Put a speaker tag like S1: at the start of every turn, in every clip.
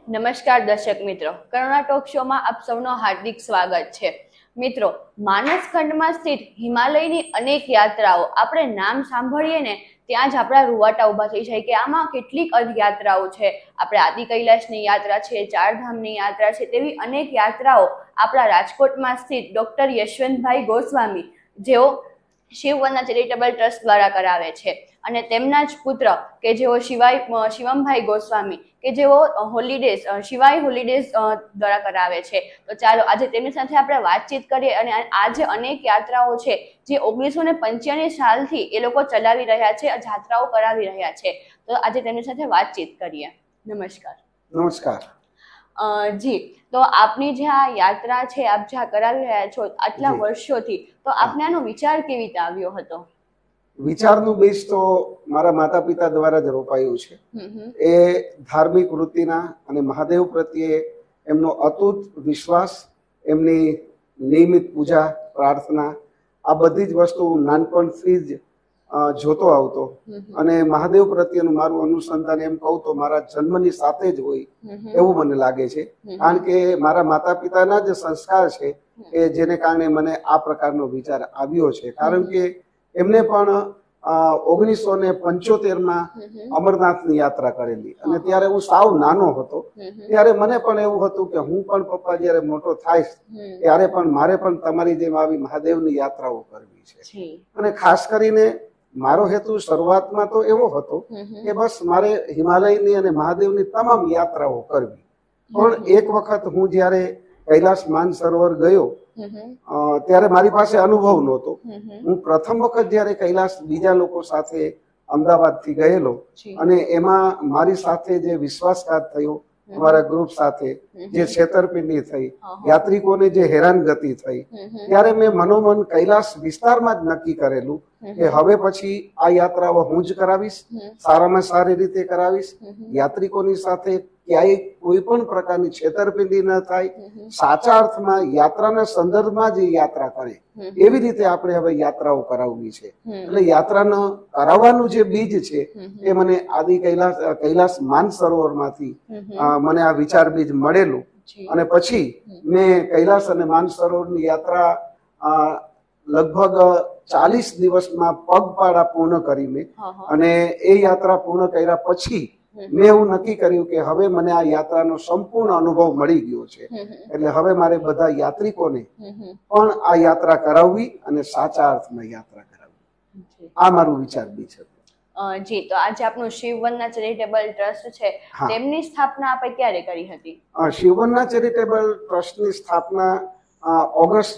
S1: નમસ્કાર દર્શક મિત્રો, કરુણા ટોક શોમાં આપ સૌનો હાર્દિક સ્વાગત છે। મિત્રો, માનસ ખંડમાં સ્થિત હિમાલયની અનેક યાત્રાઓ આપણે નામ સાંભળીએ ને ત્યાં જ આપણા રૂવાટા ઊભા થઈ જાય કે આમાં કેટલીક યાત્રાઓ છે। આપણે આદિ કૈલાશની યાત્રા છે, ચારધામની યાત્રા છે, તેવી અનેક યાત્રાઓ આપણા રાજકોટમાં સ્થિત ડોક્ટર યશવંતભાઈ ગોસ્વામી જેઓ શિવવનના ચેરિટેબલ ટ્રસ્ટ દ્વારા કરાવે છે અને તેમના જ પુત્ર કે જેઓ શિવમભાઈ ગોસ્વામી કે જેઓ શિવાય હોલિડેઝ દ્વારા કરાવે છે। તો ચાલો આજે તેમની સાથે આપણે વાતચીત કરીએ અને આ જે અનેક યાત્રાઓ છે જે 1995 સાલથી એ લોકો ચલાવી રહ્યા છે, જાત્રાઓ કરાવી રહ્યા છે, તો આજે તેમની સાથે વાતચીત કરીએ। નમસ્કાર।
S2: નમસ્કાર
S1: જી, તો આપની જે આ યાત્રા છે, આપ જ્યાં કરાવી રહ્યા છો આટલા વર્ષોથી, તો આપને આનો વિચાર કેવી રીતે આવ્યો હતો?
S2: વિચારનું બીજ તો મારા માતા પિતા દ્વારા જ રોપાયું છે। એ ધાર્મિક વૃત્તિના અને મહાદેવ પ્રત્યે એમનો અતૂટ વિશ્વાસ, એમની નિયમિત પૂજા પ્રાર્થના, આ બધી જ વસ્તુ નાનપણથી જ જોતો આવતો અને મહાદેવ પ્રત્યેનું મારું અનુસંધાન એમ કહું તો મારા જન્મની સાથે જ હોય એવું મને લાગે છે। કારણ કે મારા માતા પિતાના જ સંસ્કાર છે કે જેને કારણે મને આ પ્રકારનો વિચાર આવ્યો છે। કારણ કે એમને પણ 1975માં અમરનાથની યાત્રા કરેલી અને ત્યારે હું સાવ નાનો હતો। ત્યારે મને પણ એવું હતું કે હું પણ પપ્પા જયારે મોટો થાઈશ ત્યારે પણ મારે પણ તમારી જેમ આવી મહાદેવની યાત્રાઓ કરવી છે। અને ખાસ કરીને મારો હેતુ શરૂઆતમાં તો એવો હતો કે બસ મારે હિમાલયની અને મહાદેવની તમામ યાત્રાઓ કરવી। પણ એક વખત હું જયારે કૈલાસ માનસરોવર ગયો ત્યારે મારી પાસે અનુભવ નહોતો। હું પ્રથમ વખત જયારે કૈલાસ બીજા લોકો સાથે અમદાવાદથી ગયેલો અને એમાં મારી સાથે જે વિશ્વાસઘાત થયો, અમારા ગ્રુપ સાથે જે છેતરપિંડી થઈ, યાત્રિકોને જે હેરાનગતિ થઈ, ત્યારે મેં મનોમન કૈલાસ વિસ્તારમાં જ નક્કી કરેલું કે હવે પછી આ યાત્રાઓ હું જ કરાવીશ, સારામાં સારી રીતે કરાવીશ, યાત્રિકોની સાથે ક્યાંય કોઈ પણ પ્રકારની છેતરપિંડી ન થાય, સાચા અર્થમાં યાત્રાના સંદર્ભમાં જ યાત્રા કરે એવી રીતે આપણે હવે યાત્રાઓ કરાવવી છે। એટલે યાત્રાનો કરાવવાનું જે બીજ છે એ મને આદિ કૈલાસ માનસરોવરમાંથી મને આ વિચાર બીજ મળેલું અને પછી મેં કૈલાસ અને માનસરોવરની યાત્રા લગભગ 40 દિવસમાં પગપાળા પૂર્ણ કરી મેં અને એ યાત્રા પૂર્ણ કર્યા પછી મેં એવું નક્કી કર્યું કે હવે મને આ યાત્રાનો સંપૂર્ણ અનુભવ મળી ગયો છે, એટલે હવે મારે બધા યાત્રિકોને પણ આ યાત્રા કરાવવી અને સાચા અર્થમાં યાત્રા કરાવવી, આ મારું વિચાર બી છે।
S1: જી, તો આજે આપણું શિવવનના ચેરિટેબલ ટ્રસ્ટ છે, તેમની સ્થાપના આપે ક્યારે કરી હતી?
S2: શિવવનના ચેરિટેબલ ટ્રસ્ટની સ્થાપના ઓગસ્ટ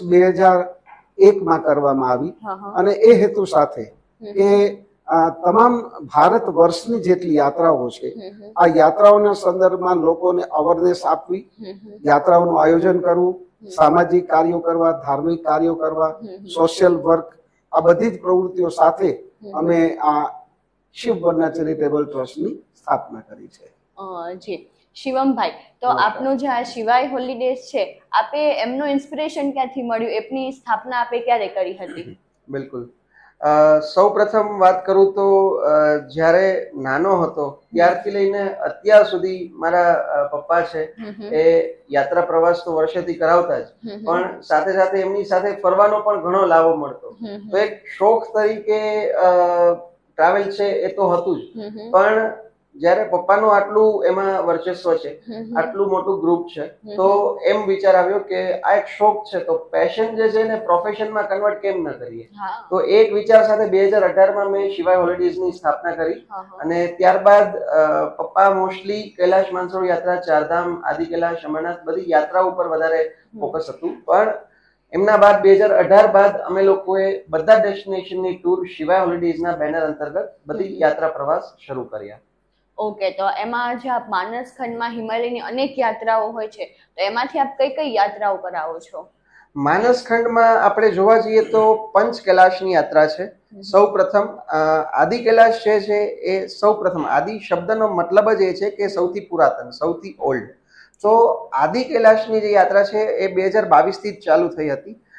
S2: 2001માં કરવામાં આવી અને એ હેતુ સાથે કે તમામ ભારત વર્ષની જેટલી યાત્રાઓ છે આ યાત્રાઓના સંદર્ભમાં લોકોને અવેરનેસ આપવી, યાત્રાઓનું આયોજન કરવું, સામાજિક કાર્યો કરવા, ધાર્મિક કાર્યો કરવા, સોશિયલ વર્ક, આ બધી જ પ્રવૃત્તિઓ સાથે અમે આ શિવવનના ચેરિટેબલ ટ્રસ્ટની સ્થાપના કરી છે।
S1: જી, શિવમભાઈ, તો આપનું જે આ શિવાય હોલિડેઝ છે, આપે એમનું ઇન્સ્પિરેશન ક્યાંથી મળ્યું? એમની સ્થાપના આપે ક્યારે કરી હતી?
S3: બિલકુલ, સૌ પ્રથમ વાત કરું તો જ્યારે નાનો હતો ત્યારથી લઈને અત્યાર સુધી મારા પપ્પા છે એ યાત્રા પ્રવાસ તો વર્ષોથી કરાવતા જ, પણ સાથે સાથે એમની સાથે ફરવાનો પણ ઘણો લાભો મળતો। તો એક શોખ તરીકે ટ્રાવેલ છે એ તો હતું જ, પણ જયારે પપ્પાનું આટલું એમાં વર્ચસ્વ છે, આટલું મોટું ગ્રુપ છે, તો એમ વિચાર આવ્યો કે આ એક શોખ છે તો પેશન જે છે ને પ્રોફેશનમાં કન્વર્ટ કેમ ન કરીએ। તો એક વિચાર સાથે 2018માં મેં શિવાય હોલિડેઝની સ્થાપના કરી અને ત્યારબાદ પપ્પા મોસ્ટલી કૈલાશ માનસરોવર યાત્રા, ચારધામ, આદિ કૈલાશ, અમરનાથ બધી યાત્રા ઉપર વધારે ફોકસ હતું, પણ એમના બાદ 2018 બાદ અમે લોકોએ બધા ડેસ્ટિનેશનની ટૂર શિવાય હોલિડેઝના બેનર અંતર્ગત બધી યાત્રા પ્રવાસ શરૂ કર્યા।
S1: ઓકે, તો એમાં જે આપ માનસ ખંડમાં હિમાલયની અનેક યાત્રાઓ હોય છે, તો એમાંથી આપ કઈ કઈ યાત્રાઓ કરાવો છો?
S3: માનસ ખંડમાં આપણે જોવા જઈએ તો પંચ કૈલાશની યાત્રા છે। સૌ પ્રથમ આદિ કૈલાશ જે છે એ સૌ પ્રથમ, આદિ શબ્દનો મતલબ જ એ છે કે સૌથી પુરાતન, સૌથી ઓલ્ડ। તો આદિ કૈલાશની જે યાત્રા છે એ 2022થી જ ચાલુ થઈ હતી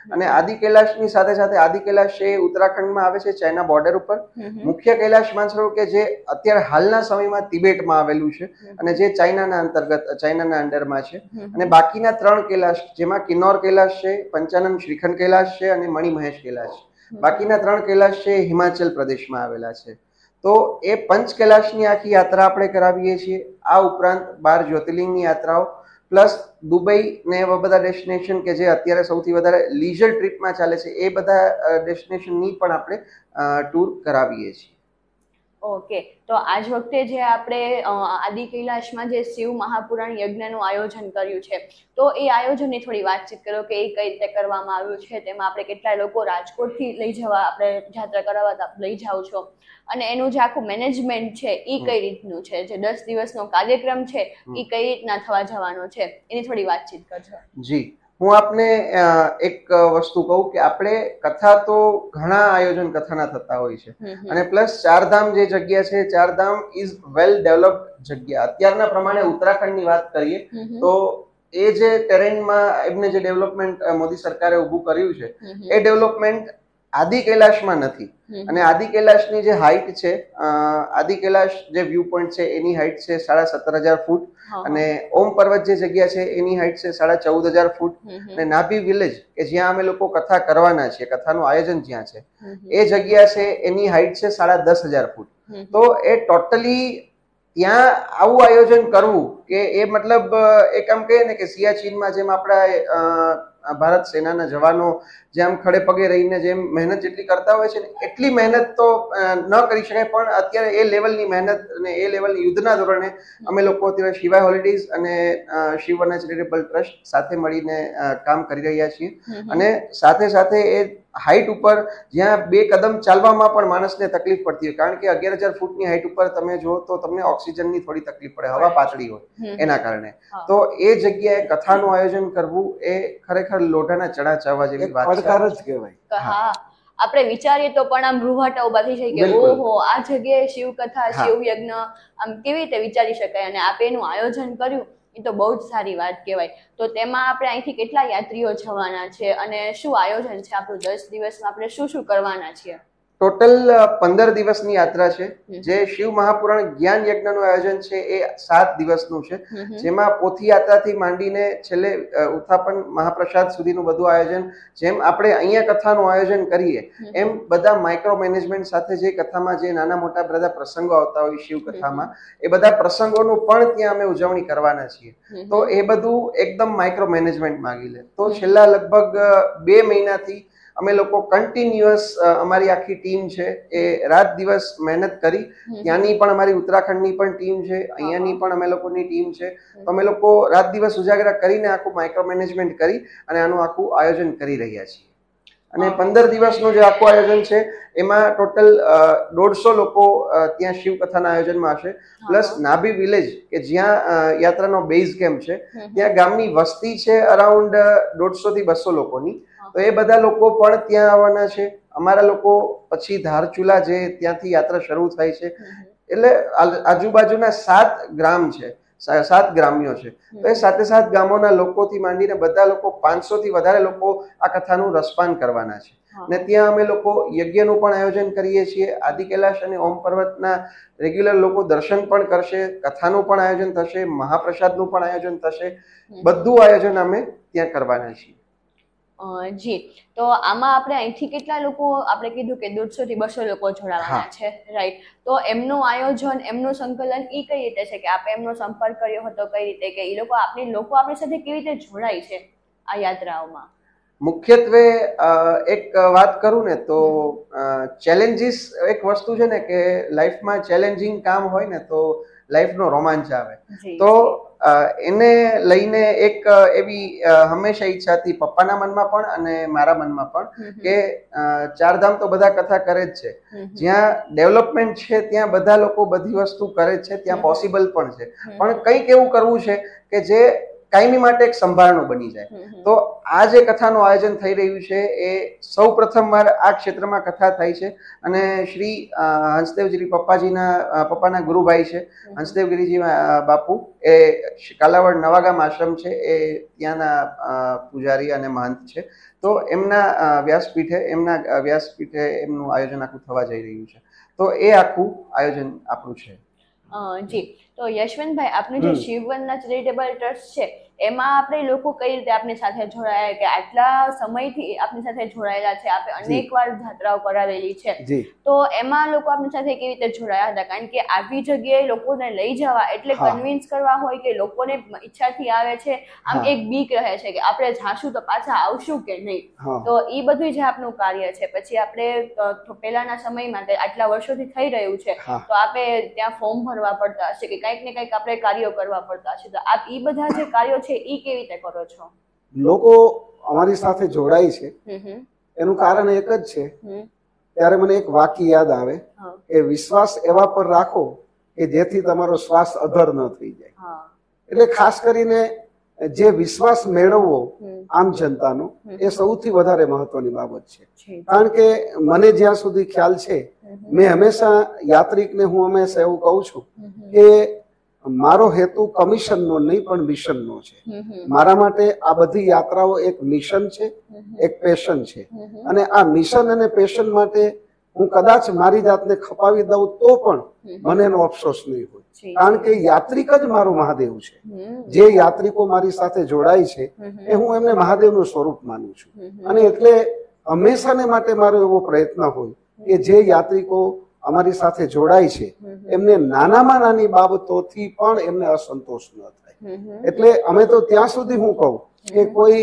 S3: અને આદિ કૈલાશની સાથે સાથે આદિ કૈલાશ એ ઉત્તરાખંડમાં આવે છે, ચાઇના બોર્ડર ઉપર. મુખ્ય કૈલાશ માનસરોવર કે જે અત્યારે હાલના સમયમાં તિબેટમાં આવેલું છે અને જે ચાઇનાના અંડરમાં છે. અને બાકીના 3 કૈલાશ જેમાં કિન્નોર કૈલાશ છે, પંચાનન શ્રીખંડ કૈલાશ છે અને મણિમહેશ કૈલાશ છે. બાકીના 3 કૈલાશ છે હિમાચલ પ્રદેશમાં આવેલા છે. તો એ પંચ કૈલાશની આખી યાત્રા આપણે કરાવીએ છીએ. આ ઉપરાંત 12 જ્યોતિર્લિંગની યાત્રાઓ પ્લસ દુબઈ ને એવા બધા ડેસ્ટિનેશન કે જે અત્યારે સૌથી વધારે લીઝર ટ્રીપમાં ચાલે છે એ બધા ડેસ્ટિનેશનની પણ આપણે ટૂર કરાવીએ છીએ.
S1: ઓકે, તો આજ વખતે જે આપણે આદિ કૈલાશમાં જે શિવ મહાપુરાણ યજ્ઞનું આયોજન કર્યું છે, તો એ આયોજનની થોડી વાતચીત કરો કે એ કઈ રીતે કરવામાં આવ્યું છે. તેમાં આપણે કેટલા લોકો રાજકોટથી લઈ જવા આપણે યાત્રા કરાવવા લઈ જાઓ છો, અને એનું જે આખું મેનેજમેન્ટ છે એ કઈ રીતનું છે, જે 10 દિવસનો કાર્યક્રમ છે એ કઈ રીતના થવા જવાનો છે, એની થોડી વાતચીત કરજો.
S3: જી, હું આપને એક વસ્તુ કહું કે આપણે કથા તો ઘણા આયોજન કથાના થતા હોય છે, અને પ્લસ ચારધામ જે જગ્યા છે, ચારધામ ઇઝ વેલ ડેવલપ્ડ જગ્યા. અત્યારના પ્રમાણે ઉત્તરાખંડની વાત કરીએ તો એ જે ટેરેનમાં એમને જે ડેવલપમેન્ટ મોદી સરકારે ઊભું કર્યું છે એ ડેવલપમેન્ટ આદિ કૈલાશમાં નથી. અને આદિ કૈલાશની જે હાઈટ છે, આદિ કૈલાશ જે વ્યૂ પોઈન્ટ છે એની હાઈટ છે 17,500 ફૂટ, અને ઓમ પર્વત જે જગ્યા છે એની હાઈટ છે 14,500 ફૂટ, અને નાભી વિલેજ કે જ્યાં અમે લોકો કથા કરવાના છીએ, કથાનું આયોજન જ્યાં છે એ જગ્યા છે એની હાઈટ છે 10,500 ફૂટ. તો એ ટોટલી ત્યાં આવું આયોજન કરવું કે એ મતલબ એક આમ કહીએ ને કે સિયાચીનમાં જેમ આપણા ભારત સેનાના જવાનો જેમ ખડે પગે રહીને જેમ મહેનત જેટલી કરતા હોય છે ને એટલી મહેનત તો ન કરી શકાય, પણ અત્યારે એ લેવલની મહેનત અને એ લેવલની યુદ્ધના ધોરણે અમે લોકો અત્યારે શિવાય હોલિડેઝ અને શિવ વન ચેરિટેબલ ટ્રસ્ટ સાથે મળીને કામ કરી રહ્યા છીએ. અને સાથે સાથે એ હાઈટ ઉપર જ્યાં 2 કદમ ચાલવામાં પણ માણસને તકલીફ પડતી હોય, કારણ કે 11,000 ફૂટની હાઈટ ઉપર તમે જો તો તમને ઓક્સિજનની થોડી તકલીફ પડે, હવા પાતળી હોય એના કારણે. તો એ જગ્યાએ કથાનું આયોજન કરવું એ ખરેખર લોઢાના ચણા ચાવવા જેવી વાત છે.
S2: પડકાર જ કહેવાય.
S1: હા, આપણે વિચારીએ તો પણ આમ રૂવાટા ઉભા થઈ જાય કે ઓહો, આ જગ્યાએ શિવ કથા, શિવ યજ્ઞ આમ કેવી રીતે વિચારી શકાય, અને આપે એનું આયોજન કર્યું એ તો બહુ જ સારી વાત કહેવાય. તો તેમાં આપણે અહીંથી કેટલા યાત્રીઓ જવાના છે અને શું આયોજન છે આપણું? 10 દિવસમાં આપણે શું શું કરવાના છીએ?
S3: ટોટલ 15 દિવસની યાત્રા છે. જે શિવ મહાપુરાણ જ્ઞાન યજ્ઞનું આયોજન છે એ 7 દિવસનું છે, જેમાં પોથી યાત્રાથી માંડીને છેલ્લે ઉત્થાપન મહાપ્રસાદ સુધીનું બધું આયોજન, જેમ આપણે અહીંયા કથાનું આયોજન કરીએ એમ બધા માઇક્રો મેનેજમેન્ટ સાથે જે કથામાં જે નાના મોટા બધા પ્રસંગો આવતા હોય શિવ કથામાં, એ બધા પ્રસંગોનું પણ ત્યાં અમે ઉજવણી કરવાના છીએ. તો એ બધું એકદમ માઇક્રો મેનેજમેન્ટ માંગી લે. તો છેલ્લા લગભગ 2 મહિનાથી અમે લોકો કન્ટિન્યુઅસ અમારી આખી ટીમ છે એ રાત દિવસ મહેનત કરી. ત્યાંની પણ અમારી ઉત્તરાખંડની પણ ટીમ છે, અહીંયાની પણ અમે લોકોની ટીમ છે. તો અમે લોકો રાત દિવસ ઉજાગરા કરીને આખું માઇક્રો મેનેજમેન્ટ કરી અને આનું આખું આયોજન કરી રહ્યા છીએ. અને 15 દિવસનું જે આખું આયોજન છે એમાં ટોટલ 150 લોકો ત્યાં શિવ કથાના આયોજનમાં હશે, પ્લસ નાભી વિલેજ કે જ્યાં યાત્રાનો બેઝ કેમ્પ છે ત્યાં ગામની વસ્તી છે અરાઉન્ડ 150 થી 200 લોકોની. તો એ બધા લોકો પણ ત્યાં આવવાના છે. અમારા લોકો પછી ધારચુલા જે ત્યાંથી યાત્રા શરૂ થાય છે, એટલે આજુબાજુના 7 ગ્રામ છે, 7 ગ્રામ્યો છે. તો એ 7 ગામોના લોકોથી માંડીને બધા લોકો 500 થી વધારે લોકો આ કથાનું રસપાન કરવાના છે. ને ત્યાં અમે લોકો યજ્ઞનું પણ આયોજન કરીએ છીએ. આદિ કૈલાશ અને ઓમ પર્વતના રેગ્યુલર લોકો દર્શન પણ કરશે, કથાનું પણ આયોજન થશે, મહાપ્રસાદનું પણ આયોજન થશે. બધું આયોજન અમે ત્યાં કરવાના છીએ.
S1: જી, તો આમાં આપણે અહીંથી કેટલા લોકો, આપણે કીધું કે 150 થી 200 લોકો જોડાવાના છે, રાઈટ? તો એમનું આયોજન, એમનું સંકલન એ કઈ રીતે છે કે આપણે એમનો સંપર્ક કર્યો હતો કઈ રીતે, કે એ લોકો આપણી સાથે કેવી રીતે જોડાય છે આ યાત્રાઓમાં?
S3: મુખ્યત્વે એક વાત કરું ને તો ચેલેન્જીસ એક વસ્તુ છે ને કે લાઈફમાં ચેલેન્જિંગ કામ હોય ને તો લાઈફનો રોમાંચ આવે. તો એને લઈને એક એવી હંમેશા ઈચ્છા હતી પપ્પાના મનમાં પણ અને મારા મનમાં પણ કે ચારધામ તો બધા કથા કરે જ છે, જ્યાં ડેવલપમેન્ટ છે ત્યાં બધા લોકો બધી વસ્તુ કરે જ છે, ત્યાં પોસિબલ પણ છે, પણ કંઈક એવું કરવું છે કે જે કાયમી માટે એક સંભારણું બની જાય. તો આ જે કથાનું આયોજન થઈ રહ્યું છે એ સૌ પ્રથમવાર આ ક્ષેત્રમાં કથા થાય છે અને શ્રી હંસદેવગીરી પપ્પાના ગુરુભાઈ છે હંસદેવગીરીજી બાપુ, એ કાલાવડ નવાગામ આશ્રમ છે, એ ત્યાંના પૂજારી અને મહંત છે. તો એમના વ્યાસપીઠે એમનું આયોજન આખું થવા જઈ રહ્યું છે. તો એ આખું આયોજન આપણું છે.
S1: જી, તો યશવંતભાઈ, આપનું જે શિવવંદના ચેરિટેબલ ટ્રસ્ટ છે એમાં આપણે લોકો કઈ રીતે આપની સાથે જોડાયા, કે આટલા સમયથી આપની સાથે જોડાયેલા છે, આપણે અનેક વાર જાત્રાઓ કરાવેલી છે, તો એમાં લોકો આપની સાથે કેવી રીતે જોડાયા હતા? કારણ કે આવી જગ્યાએ લોકોને લઈ જવા એટલે કન્વિન્સ કરવા હોય કે લોકોને ઈચ્છાથી આવે છે, આમ એક બીક રહે છે કે આપણે જાશું તો પાછા આવશું કે નહીં. તો એ બધું જે આપનું કાર્ય છે, પછી આપણે પહેલાના સમયમાં આટલા વર્ષોથી થઈ રહ્યું છે, તો આપણે ત્યાં ફોર્મ ભરવા પડતા હશે કે કંઈક ને કંઈક આપણે કાર્યો કરવા પડતા હશે, તો આપ એ બધા જે કાર્યો છે ઈ કેવી રીતે કરો છો?
S2: લોકો અમારી સાથે જોડાય છે એનું કારણ એક જ છે, ત્યારે મને એક વાક્ય યાદ આવે કે વિશ્વાસ એવા પર રાખો કે જેથી તમારો શ્વાસ અધર ન થઈ જાય. એટલે ખાસ કરીને જે વિશ્વાસ મેળવવો આમ જનતાનો, એ સૌથી વધારે મહત્વની બાબત છે. કારણ કે મને જ્યાં સુધી ખ્યાલ છે, મેં હંમેશા યાત્રિકને હું હંમેશા એવું કહું છું કે મારો હેતુ કમિશનનો નહીં પણ મિશનનો છે. મારા માટે આ બધી યાત્રાઓ એક મિશન છે, એક પેશન છે, અને આ મિશન અને પેશન માટે હું કદાચ મારી જાતને ખપાવી દઉં તો પણ મને એનો અફસોસ નહીં હોય. કારણ કે યાત્રિક જ મારો મહાદેવ છે. જે યાત્રિકો મારી સાથે જોડાય છે એ હું એમને મહાદેવનું સ્વરૂપ માનું છું. અને એટલે હંમેશાને માટે મારો એવો પ્રયત્ન હોય કે જે યાત્રિકો અમારી સાથે જોડાય છે એમને નાનામાં નાની બાબતોથી પણ એમને અસંતોષ ન થાય. એટલે અમે તો ત્યાં સુધી હું કહું કે કોઈ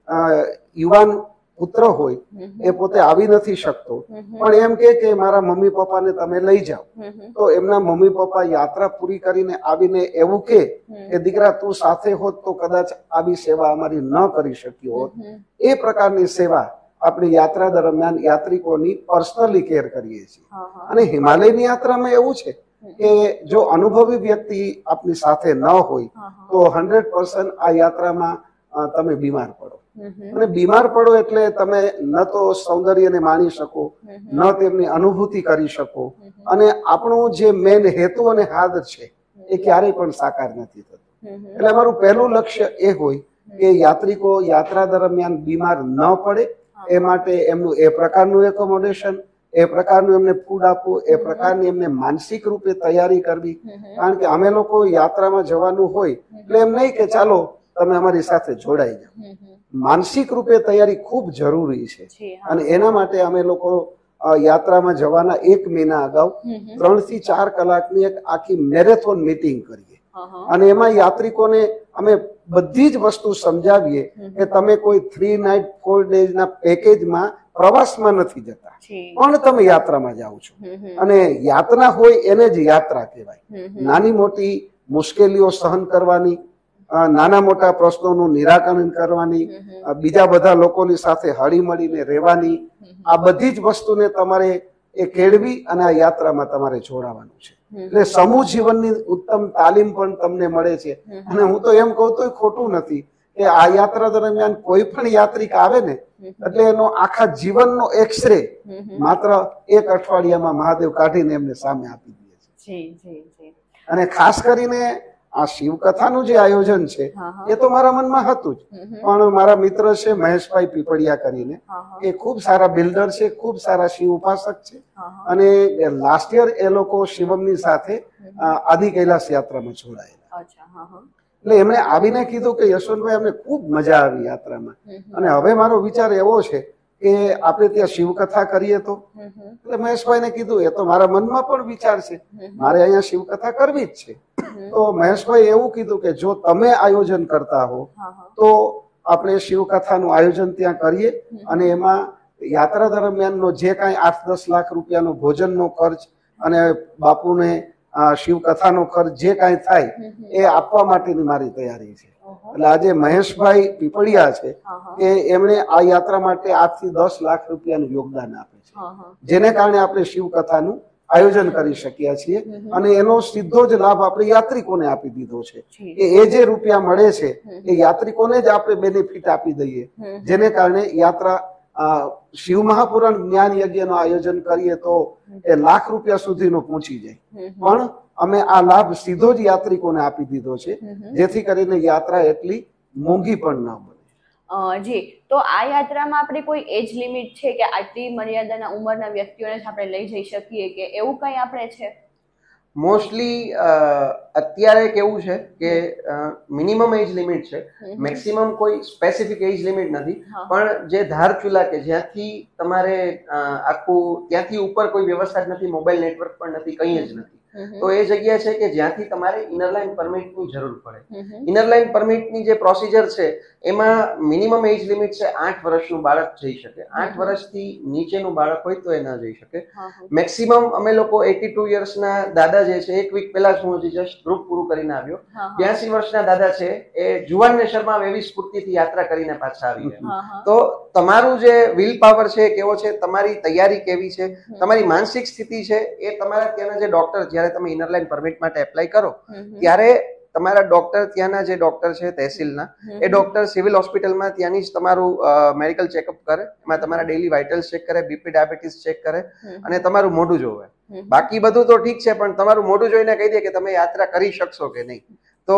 S2: યુવાન પુત્ર હોય એ પોતે આવી નથી શકતો, પણ એમ કે મારા મમ્મી પપ્પાને તમે લઈ જાઓ, તો એમના મમ્મી પપ્પા યાત્રા પૂરી કરીને આવીને એવું કે દીકરા તું સાથે હોત તો કદાચ આવી સેવા અમારી ન કરી શક્યો હોત. એ પ્રકારની સેવા આપણી યાત્રા દરમિયાન યાત્રિકોની પર્સનલી કેર કરીએ છીએ. અને હિમાલયની યાત્રામાં એવું છે કે જો અનુભવી વ્યક્તિ આપની સાથે ન હોય તો 100% આ યાત્રામાં તમે બીમાર પડો. અને બીમાર પડો એટલે તમે ન તો સૌંદર્યને માણી શકો, ન તેમની અનુભૂતિ કરી શકો, અને આપણું જે મેન હેતુ અને હાદ છે એ ક્યારેય પણ સાકાર નથી થતું. એટલે અમારું પહેલું લક્ષ્ય એ હોય કે યાત્રિકો યાત્રા દરમિયાન બીમાર ન પડે, એ માટે એમનું એ પ્રકારનું એકોમોડેશન, એ પ્રકારનું એમને ફૂડ આપવું, એ પ્રકારની એમને માનસિક રૂપે તૈયારી કરવી. કારણ કે અમે લોકો યાત્રામાં જવાનું હોય એટલે એમ નહીં કે ચાલો તમે અમારી સાથે જોડાઈ જાઓ. માનસિક રૂપે તૈયારી ખૂબ જરૂરી છે. અને એના માટે અમે લોકો યાત્રામાં જવાના 1 મહિના અગાઉ 3 થી 4 કલાકની એક આખી મેરેથોન મીટિંગ કરીએ. અને એમાં યાત્રિકોને અમે બધી જ વસ્તુ સમજાવીએ કે તમે કોઈ 3 નાઇટ 4 ડેઝના પેકેજમાં પ્રવાસમાં નથી જતા, પણ તમે યાત્રામાં જાઓ છો. અને યાત્રા હોય એને જ યાત્રા કહેવાય. નાની મોટી મુશ્કેલીઓ સહન કરવાની, નાના મોટા પ્રશ્નોનું નિરાકરણ કરવાની, બીજા બધા લોકોની સાથે હળી મળીને રહેવાની, આ બધી જ વસ્તુને તમારે એ કેળવી અને આ યાત્રામાં તમારે જોડાવાનું છે. એટલે સમૂહ જીવનની ઉત્તમ તાલીમ પણ તમને મળે છે. અને હું તો એમ કહું તો ખોટું નથી કે આ યાત્રા દરમિયાન કોઈ પણ યાત્રિક આવે ને એટલે એનો આખા જીવનનો એક્સરે માત્ર 1 અઠવાડિયામાં મહાદેવ કાઢીને એમને સામે આપી દે છે. અને ખાસ કરીને આ શિવકથાનું જે આયોજન છે એ તો મારા મનમાં હતું જ, પણ મારા મિત્ર છે મહેશભાઈ પીપળિયા કરીને, એ ખૂબ સારા બિલ્ડર છે, ખૂબ સારા શિવ ઉપાસક છે. અને લાસ્ટ યર એ લોકો શિવમની સાથે આદિ કૈલાસ યાત્રામાં જોડાયેલા. એટલે એમણે આવીને કીધું કે યશવંતભાઈ અમને ખૂબ મજા આવી યાત્રામાં, અને હવે મારો વિચાર એવો છે કે આપણે ત્યાં શિવકથા કરીએ તો. એટલે મહેશભાઈને કીધું એ તો મારા મનમાં પણ વિચાર છે, મારે અહીંયા શિવકથા કરવી જ છે. તો મહેશભાઈ એવું કીધું કે જો તમે આયોજન કરતા હો તો આપણે શિવકથાનું આયોજન ત્યાં કરીએ, અને એમાં યાત્રા દરમિયાનનો જે કાંઈ 8-10 લાખ રૂપિયાનો ભોજનનો ખર્ચ અને બાપુને શિવકથાનો ખર્ચ જે કાંઈ થાય એ આપવા માટેની મારી તૈયારી છે. એટલે આજે મહેશભાઈ પીપળિયા છે કે એમણે આ યાત્રા માટે 8 થી 10 લાખ રૂપિયાનું યોગદાન આપે છે, જેને કારણે આપણે શિવકથાનું આયોજન કરી શક્યા છીએ અને એનો સીધો જ લાભ આપણે યાત્રિકોને આપી દીધો છે કે એ જે રૂપિયા મળે છે એ યાત્રિકોને જ આપણે બેનિફિટ આપી દઈએ, જેને કારણે યાત્રા શિવ મહાપુરાણ જ્ઞાન યજ્ઞનું આયોજન કરીએ તો એ લાખ રૂપિયા સુધીનો પહોંચી જાય, પણ અમે આ લાભ સીધો જ યાત્રિકોને આપી દીધો છે જેથી કરીને યાત્રા એટલી મોંઘી પણ ન બને.
S1: જી, તો આ યાત્રામાં આપણે કોઈ એજ લિમિટ છે કે આટલી મર્યાદાના ઉંમરના વ્યક્તિઓને જ આપણે લઈ જઈ શકીએ કે એવું કંઈ આપણે છે?
S3: મોસ્ટલી અત્યારે કેવું છે કે મિનિમમ એજ લિમિટ છે, મેક્સિમમ કોઈ સ્પેસિફિક એજ લિમિટ નથી, પણ જે ધારચુલા કે જ્યાંથી તમારે આખું ત્યાંથી ઉપર કોઈ વ્યવસ્થા જ નથી, મોબાઈલ નેટવર્ક પણ નથી, કંઈ જ નથી, તો એ જગ્યા છે કે જ્યાંથી તમારે ઇનરલાઇન પરમિટની જરૂર પડે. ઇનરલાઇન પરમિટની જે પ્રોસિજર છે એમાં મિનિમમ એજ લિમિટ છે 8 વર્ષનું બાળક જઈ શકે, 8 વર્ષથી નીચેનું બાળક હોય તો એ ન જઈ શકે. મેક્સિમમ અમે લોકો 82 યર્સના દાદા જે છે, એક વીક પહેલા હું હજી જસ્ટ ગ્રુપ પૂરું કરીને આવ્યો, 82 વર્ષના દાદા છે એ જુવાનને શર્મા એવી સ્ફૂર્તિથી યાત્રા કરીને પાછા આવી ગયા. તો તમારું જે વિલ પાવર છે કેવો છે, તમારી તૈયારી કેવી છે, તમારી માનસિક સ્થિતિ છે, એ તમારા ત્યાંના જે ડોક્ટર, જ્યારે તમે ઇનરલાઇન પરમિટ માટે એપ્લાય કરો ત્યારે તમારા ડોક્ટર, ત્યાંના જે ડોક્ટર છે તહેસીલના, એ ડોક્ટર સિવિલ હોસ્પિટલમાં ત્યાંની જ તમારું મેડિકલ ચેકઅપ કરે, એમાં તમારા ડેઇલી વાઇટલ્સ ચેક કરે, બીપી ડાયાબિટીસ ચેક કરે અને તમારું મોઢું જોવે. બાકી બધું તો ઠીક છે, પણ તમારું મોઢું જોઈને કહી દે કે તમે યાત્રા કરી શકશો કે નહીં. તો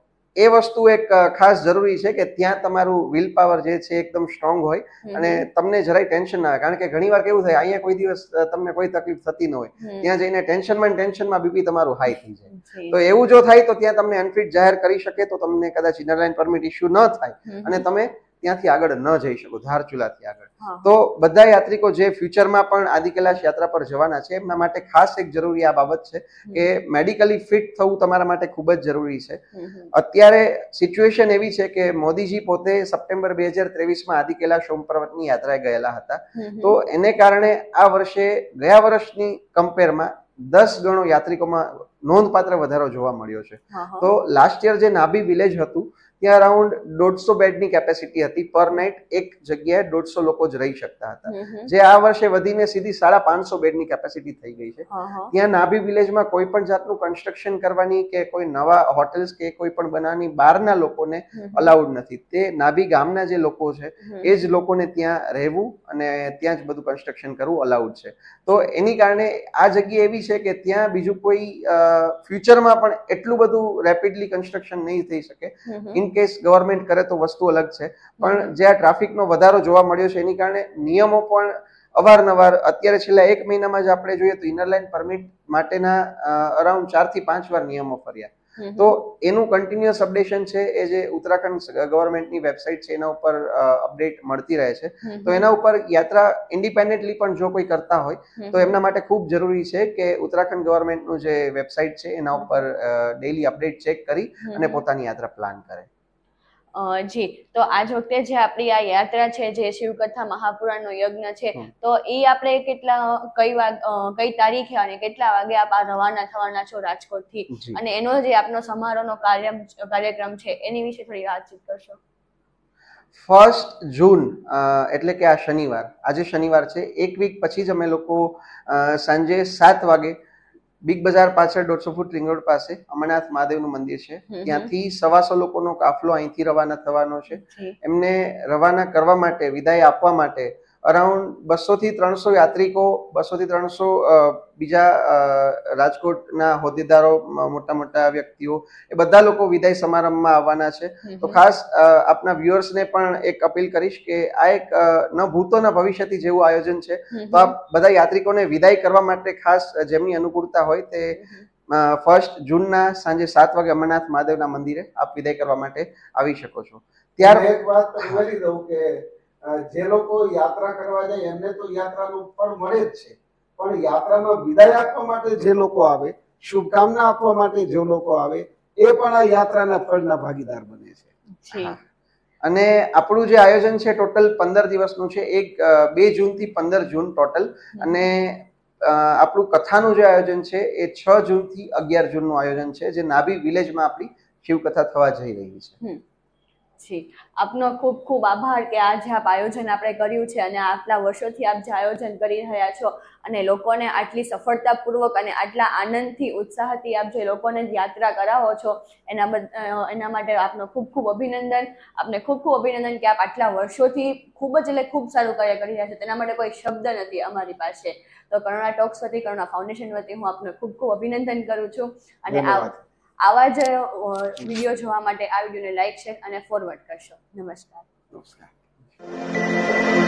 S3: એ વસ્તુ એક ખાસ જરૂરી છે કે ત્યાં તમારું વિલ પાવર જે છે એકદમ સ્ટ્રોંગ હોય અને તમને જરાય ટેન્શન ના આવે, કારણ કે ઘણી વાર કેવું થાય, અહીંયા કોઈ દિવસ તમને કોઈ તકલીફ થતી ન હોય, ત્યાં જઈને ટેન્શનમાં બીપી તમારું હાઈ થઈ જાય. તો એવું જો થાય તો ત્યાં તમને અનફિટ જાહેર કરી શકે, તો તમને કદાચ ઇનરલાઇન પરમિટ ઇસ્યુ ન થાય અને તમે ત્યાંથી આગળ ન જઈ શકો, ધારચુલાથી આગળ. તો બધા યાત્રિકો જે ફ્યુચરમાં પણ આદિ કૈલાશ યાત્રા પર જવાના છે એમના માટે ખાસ એક જરૂરી આ બાબત છે કે મેડિકલી ફિટ થવું તમારા માટે ખૂબ જ જરૂરી છે. અત્યારે સિચ્યુએશન એવી છે કે મોદીજી પોતે સપ્ટેમ્બર 2023માં આદિ કૈલાશ સોમ પર્વતની યાત્રાએ ગયેલા હતા, તો એને કારણે આ વર્ષે ગયા વર્ષની કમ્પેરમાં 10 ગણો યાત્રિકોમાં નોંધપાત્ર વધારો જોવા મળ્યો છે. તો લાસ્ટ યર જે નાભી વિલેજ હતું ત્યાં અરાઉન્ડ 150 બેડની કેપેસિટી હતી, પર નાઇટ એક જગ્યાએ 150 લોકો જ રહી શકતા હતા, જે આ વર્ષે વધીને સીધી 550 બેડની કેપેસિટી થઈ ગઈ છે. ત્યાં નાભી વિલેજમાં કોઈ પણ જાતનું કન્સ્ટ્રક્શન કરવાની કે કોઈ નવા હોટેલ્સ કે કોઈ પણ બનાવવાની બહારના લોકોને અલાઉડ નથી. તે નાભી ગામના જે લોકો છે એ જ લોકોને ત્યાં રહેવું અને ત્યાં જ બધું કન્સ્ટ્રક્શન કરવું અલાઉડ છે. તો એની કારણે આ જગ્યા એવી છે કે ત્યાં બીજું કોઈ ફ્યુચરમાં પણ એટલું બધું રેપિડલી કન્સ્ટ્રક્શન નહીં થઈ શકે. ઇન કેસ ગવર્મેન્ટ કરે તો વસ્તુ અલગ છે, પણ જે આ ટ્રાફિકનો વધારો જોવા મળ્યો છે એની કારણે નિયમો પણ અવારનવાર, અત્યારે છેલ્લા 1 મહિનામાં જ આપણે જોઈએ તો ઇનરલાઇન પરમિટ માટેના અરાઉન્ડ 4 થી 5 વાર નિયમો ફર્યા. તો એનું કન્ટિન્યુઅસ અપડેશન છે એ જે ઉત્તરાખંડ ગવર્મેન્ટની વેબસાઇટ છે એના ઉપર અપડેટ મળતી રહે છે. તો એના ઉપર યાત્રા ઇન્ડિપેન્ડન્ટલી પણ જો કોઈ કરતા હોય તો એમના માટે ખૂબ જરૂરી છે કે ઉત્તરાખંડ ગવર્મેન્ટનું જે વેબસાઇટ છે એના ઉપર ડેઈલી અપડેટ ચેક કરી અને પોતાની યાત્રા પ્લાન કરે.
S1: જી, તો આજ વખતે જે આપણી આ યાત્રા છે, જે શિવકથા મહાપુરાણનો યજ્ઞ છે, તો એ આપણે કઈ તારીખે અને કેટલા વાગે આપ રવાના થવાના છો રાજકોટથી, અને એનો જે આપનો સમારોહનો કાર્યક્રમ છે એની વિશે થોડી વાતચીત કરશો?
S3: 1 જૂન એટલે કે આ શનિવાર, આજે શનિવાર છે, એક વીક પછી જ અમે લોકો સાંજે 7 વાગે બિગ બજાર પાછળ 150 ફૂટ રિંગ રોડ પાસે અમરનાથ મહાદેવનું મંદિર છે, ત્યાંથી 125 લોકોનો કાફલો અહીંથી રવાના થવાનો છે. એમને રવાના કરવા માટે, વિદાય આપવા માટે અરાઉન્ડ 200 થી 300 યાત્રિકો, 200 થી 300 બીજા રાજકોટના હોદ્દેદારો, મોટા મોટા વ્યક્તિઓ, એ બધા લોકો વિદાય સમારંભમાં આવવાના છે. તો ખાસ આપના વ્યુઅર્સને પણ એક અપીલ કરીશ કે આ એક ન ભૂતો ન ભવિષ્યથી જેવું આયોજન છે, તો આપ બધા યાત્રિકોને વિદાય કરવા માટે ખાસ જેમની અનુકૂળતા હોય તે 1 જૂનના સાંજે 7 વાગે અમરનાથ મહાદેવના મંદિરે આપ વિદાય કરવા માટે આવી શકો છો.
S2: ત્યાર એક વાત બોલી દઉં કે જે લોકો યાત્રા કરવા જાય એમને તો યાત્રાનું ફળ મળે જ છે, પણ યાત્રામાં વિદાય આપવા માટે જે લોકો આવે, શુભકામના આપવા માટે જે લોકો આવે, એ પણ આ યાત્રાના ફળના ભાગીદાર બને છે.
S3: અને આપણું જે આયોજન છે ટોટલ 15 દિવસનું છે, 2 જૂનથી 15 જૂન ટોટલ, અને આપણું કથાનું જે આયોજન છે એ 6 જૂનથી 11 જૂનનું આયોજન છે, જે નાભી વિલેજમાં આપણી શિવકથા થવા જઈ રહી છે.
S1: જી, આપનો ખૂબ ખૂબ આભાર કે આજે આપ આયોજન આપણે કર્યું છે અને આટલા વર્ષોથી આપ જે આયોજન કરી રહ્યા છો અને લોકોને આટલી સફળતાપૂર્વક અને આટલા આનંદથી ઉત્સાહથી આપ જે લોકોને યાત્રા કરાવો છો એના માટે આપનો ખૂબ ખૂબ અભિનંદન. આપને ખૂબ ખૂબ અભિનંદન કે આપ આટલા વર્ષોથી ખૂબ જ એટલે ખૂબ સારું કાર્ય કરી રહ્યા છો. તેના માટે કોઈ શબ્દ નથી અમારી પાસે. તો કરુણા ટોક્સ વતી, કરુણા ફાઉન્ડેશન વતી હું આપને ખૂબ ખૂબ અભિનંદન કરું છું અને આવા જ વિડીયો જોવા માટે આ વિડીયોને લાઈક, શેર અને ફોરવર્ડ કરશો. નમસ્કાર.
S2: નમસ્કાર.